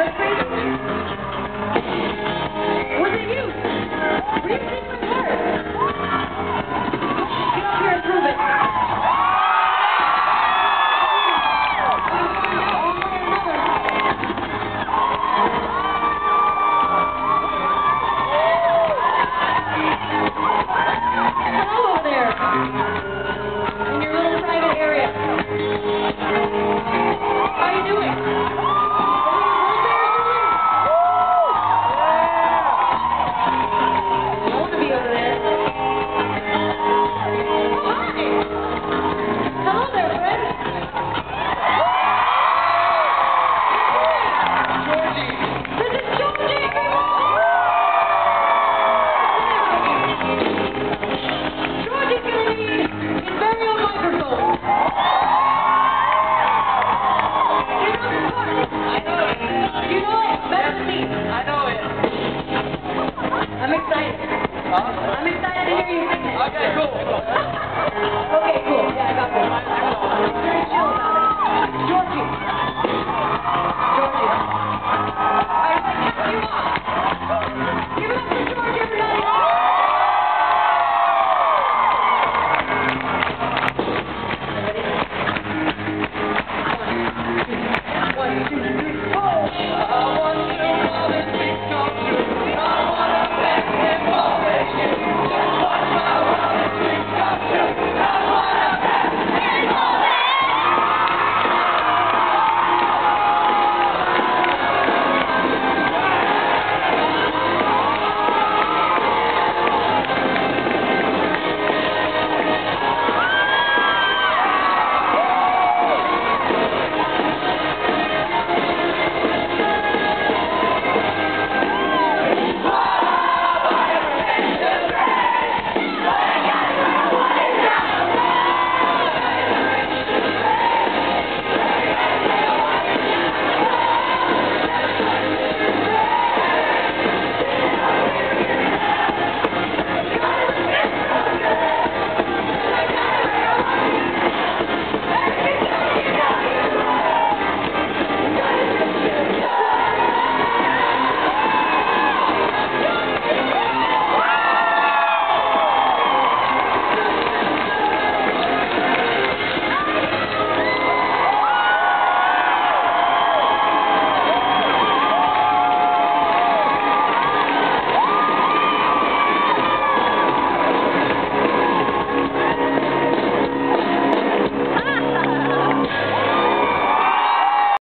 that crazy? Was it you? Were you taking my part? Get up here and prove it. Hello over there. In your little private area. How you doing? I want to be over there. Hi! Hello there, friend. Georgie! This is Georgie! Georgie's going to need his very own microphone. You know it better than me. I know it. I'm excited. Huh? I'm excited to hear you sing it. Okay, cool. Okay, cool.